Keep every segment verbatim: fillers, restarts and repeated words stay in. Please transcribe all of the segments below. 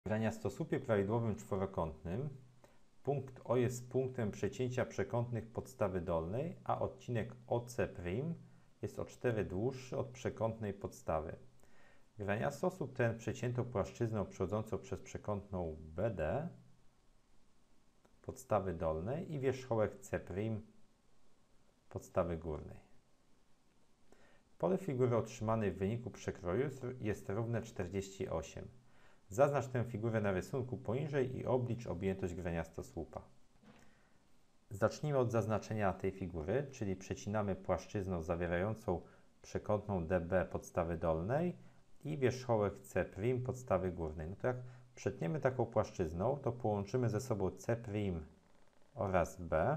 W graniastosłupie prawidłowym czworokątnym punkt O jest punktem przecięcia przekątnych podstawy dolnej, a odcinek O C' jest o cztery dłuższy od przekątnej podstawy. Graniastosłup ten przecięto płaszczyzną przechodzącą przez przekątną B D podstawy dolnej i wierzchołek C' podstawy górnej. Pole figury otrzymanej w wyniku przekroju jest równe czterdzieści osiem. Zaznacz tę figurę na rysunku poniżej i oblicz objętość graniastosłupa. Zacznijmy od zaznaczenia tej figury, czyli przecinamy płaszczyzną zawierającą przekątną D B podstawy dolnej i wierzchołek C' podstawy górnej. No to jak przetniemy taką płaszczyzną, to połączymy ze sobą C' oraz B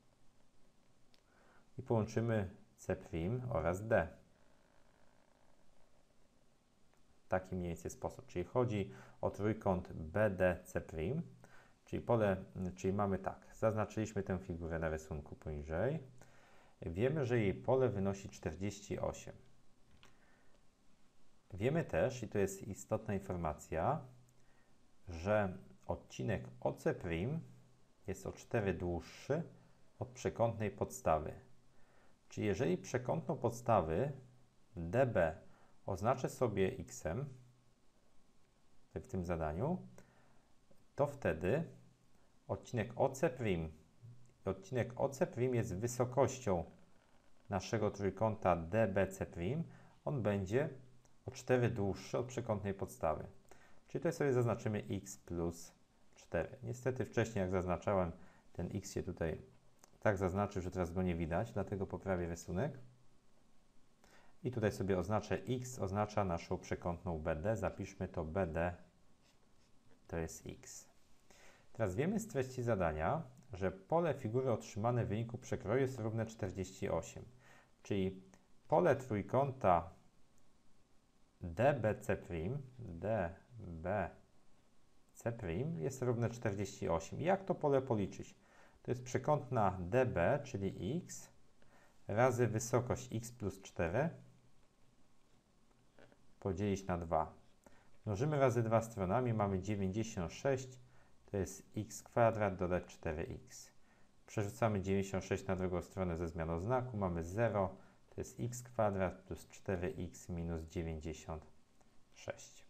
i połączymy C' oraz D. W taki mniej więcej sposób. Czyli chodzi o trójkąt B D C', czyli pole, czyli mamy tak, zaznaczyliśmy tę figurę na rysunku poniżej. Wiemy, że jej pole wynosi czterdzieści osiem. Wiemy też, i to jest istotna informacja, że odcinek O C' jest o cztery dłuższy od przekątnej podstawy. Czyli jeżeli przekątną podstawy D B oznaczę sobie x-em w tym zadaniu, to wtedy odcinek O C' odcinek O C' jest wysokością naszego trójkąta D B C', on będzie o cztery dłuższy od przekątnej podstawy. Czyli tutaj sobie zaznaczymy x plus cztery. Niestety wcześniej, jak zaznaczałem, ten x się tutaj tak zaznaczył, że teraz go nie widać, dlatego poprawię rysunek. I tutaj sobie oznaczę x, oznacza naszą przekątną B D. Zapiszmy to B D, to jest x. Teraz wiemy z treści zadania, że pole figury otrzymane w wyniku przekroju jest równe czterdzieści osiem. Czyli pole trójkąta D B C', D B C' jest równe czterdzieści osiem. Jak to pole policzyć? To jest przekątna D B, czyli x, razy wysokość x plus cztery, podzielić na dwa. Mnożymy razy dwa stronami, mamy dziewięćdziesiąt sześć, to jest x kwadrat dodać cztery x. Przerzucamy dziewięćdziesiąt sześć na drugą stronę ze zmianą znaku, mamy zero, to jest x kwadrat plus cztery x minus dziewięćdziesiąt sześć.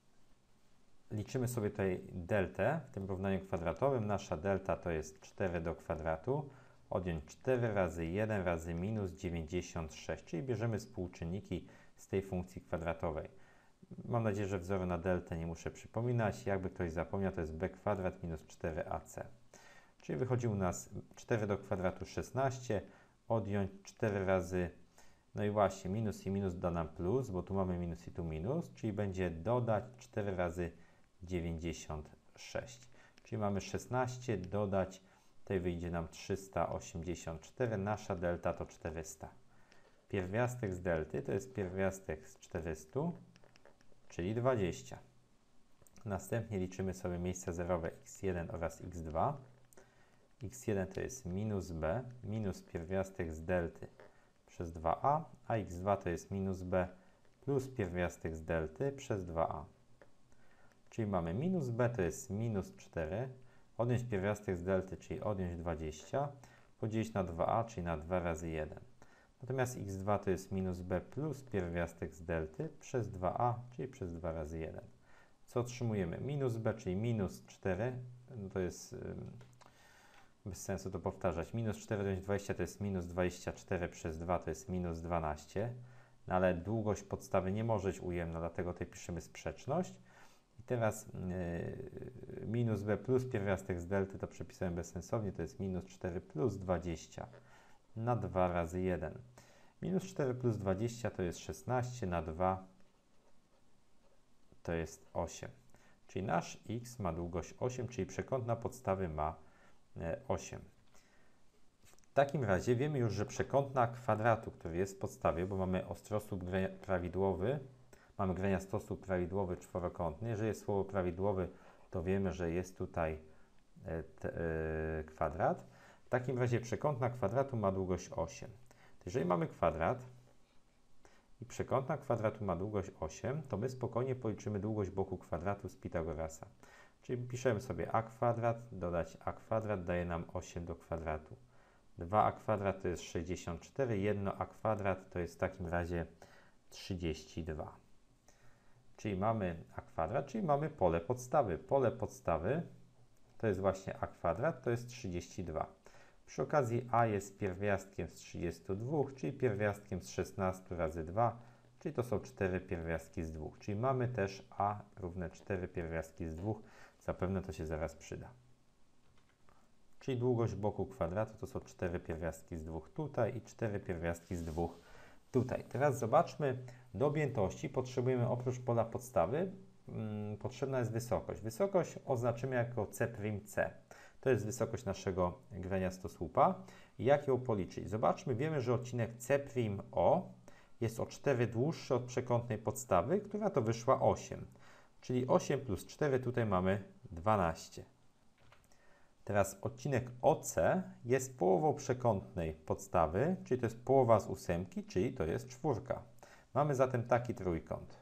Liczymy sobie tutaj deltę w tym równaniu kwadratowym. Nasza delta to jest cztery do kwadratu. Odjąć cztery razy jeden razy minus dziewięćdziesiąt sześć, czyli bierzemy współczynniki z tej funkcji kwadratowej. Mam nadzieję, że wzoru na deltę nie muszę przypominać. Jakby ktoś zapomniał, to jest b kwadrat minus cztery a c. Czyli wychodzi u nas cztery do kwadratu szesnaście, odjąć cztery razy, no i właśnie minus i minus da nam plus, bo tu mamy minus i tu minus, czyli będzie dodać cztery razy dziewięćdziesiąt sześć. Czyli mamy szesnaście, dodać, tutaj wyjdzie nam trzysta osiemdziesiąt cztery, nasza delta to czterysta. Pierwiastek z delty to jest pierwiastek z czterysta, czyli dwadzieścia. Następnie liczymy sobie miejsca zerowe x jeden oraz x dwa. x jeden to jest minus b, minus pierwiastek z delty przez dwa a, a x dwa to jest minus b plus pierwiastek z delty przez dwa a. Czyli mamy minus b to jest minus cztery, odjąć pierwiastek z delty, czyli odjąć dwadzieścia, podzielić na dwa a, czyli na dwa razy jeden. Natomiast x dwa to jest minus b plus pierwiastek z delty przez dwa a, czyli przez dwa razy jeden. Co otrzymujemy? Minus b, czyli minus cztery, no to jest ym, bez sensu to powtarzać. Minus cztery odjąć dwadzieścia to jest minus dwadzieścia cztery przez dwa to jest minus dwanaście, no ale długość podstawy nie może być ujemna, dlatego tutaj piszemy sprzeczność. I teraz yy, minus b plus pierwiastek z delty to przepisałem bezsensownie, to jest minus cztery plus dwadzieścia na dwa razy jeden. Minus cztery plus dwadzieścia to jest szesnaście, na dwa to jest osiem. Czyli nasz x ma długość osiem, czyli przekątna podstawy ma osiem. W takim razie wiemy już, że przekątna kwadratu, który jest w podstawie, bo mamy ostrosłup prawidłowy, mamy graniastosłup prawidłowy czworokątny. Jeżeli jest słowo prawidłowy, to wiemy, że jest tutaj te, e, kwadrat. W takim razie przekątna kwadratu ma długość osiem. Jeżeli mamy kwadrat i przekątna kwadratu ma długość osiem, to my spokojnie policzymy długość boku kwadratu z Pitagorasa. Czyli piszemy sobie a kwadrat dodać a kwadrat daje nam osiem do kwadratu. dwa a kwadrat to jest sześćdziesiąt cztery, jedno a kwadrat to jest w takim razie trzydzieści dwa. Czyli mamy a kwadrat, czyli mamy pole podstawy. Pole podstawy to jest właśnie a kwadrat, to jest trzydzieści dwa. Przy okazji a jest pierwiastkiem z trzydziestu dwóch, czyli pierwiastkiem z szesnastu razy dwa, czyli to są cztery pierwiastki z dwóch. Czyli mamy też a równe cztery pierwiastki z dwóch. Zapewne to się zaraz przyda. Czyli długość boku kwadratu to są cztery pierwiastki z dwóch tutaj i cztery pierwiastki z dwóch tutaj. Teraz zobaczmy, do objętości potrzebujemy oprócz pola podstawy, hmm, potrzebna jest wysokość. Wysokość oznaczymy jako C'C. To jest wysokość naszego graniastosłupa. Jak ją policzyć? Zobaczmy, wiemy, że odcinek C'O jest o cztery dłuższy od przekątnej podstawy, która to wyszła osiem. Czyli osiem plus cztery, tutaj mamy dwanaście. Teraz odcinek O C jest połową przekątnej podstawy, czyli to jest połowa z ósemki, czyli to jest czwórka. Mamy zatem taki trójkąt.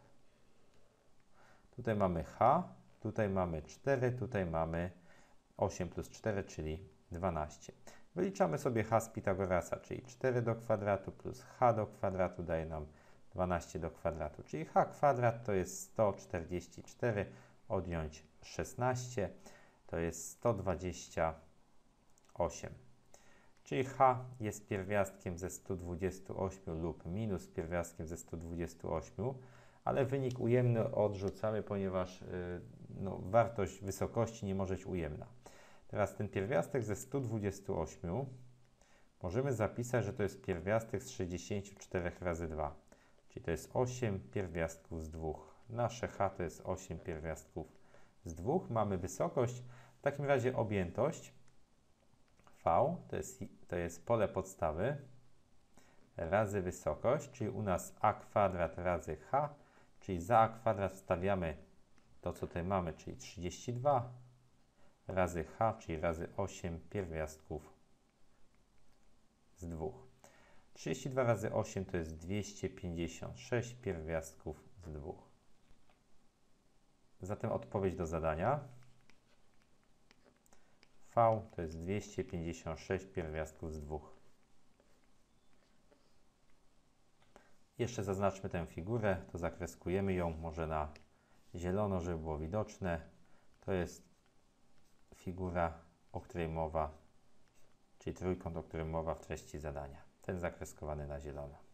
Tutaj mamy H, tutaj mamy cztery, tutaj mamy osiem plus cztery, czyli dwanaście. Wyliczamy sobie H z Pitagorasa, czyli cztery do kwadratu plus H do kwadratu daje nam dwanaście do kwadratu, czyli H kwadrat to jest sto czterdzieści cztery, odjąć szesnaście, to jest sto dwadzieścia osiem. Czyli H jest pierwiastkiem ze stu dwudziestu ośmiu lub minus pierwiastkiem ze stu dwudziestu ośmiu, ale wynik ujemny odrzucamy, ponieważ yy, no, wartość wysokości nie może być ujemna. Teraz ten pierwiastek ze stu dwudziestu ośmiu możemy zapisać, że to jest pierwiastek z sześćdziesięciu czterech razy dwa. Czyli to jest osiem pierwiastków z dwóch. Nasze H to jest osiem pierwiastków z dwóch. Mamy wysokość. W takim razie objętość V to jest, to jest pole podstawy razy wysokość, czyli u nas a kwadrat razy H, czyli za a kwadrat wstawiamy to, co tutaj mamy, czyli trzydzieści dwa razy H, czyli razy osiem pierwiastków z dwóch. trzydzieści dwa razy osiem to jest dwieście pięćdziesiąt sześć pierwiastków z dwóch. Zatem odpowiedź do zadania V to jest dwieście pięćdziesiąt sześć pierwiastków z dwóch. Jeszcze zaznaczmy tę figurę, to zakreskujemy ją może na zielono, żeby było widoczne. To jest figura, o której mowa, czyli trójkąt, o którym mowa w treści zadania. Ten zakreskowany na zielono.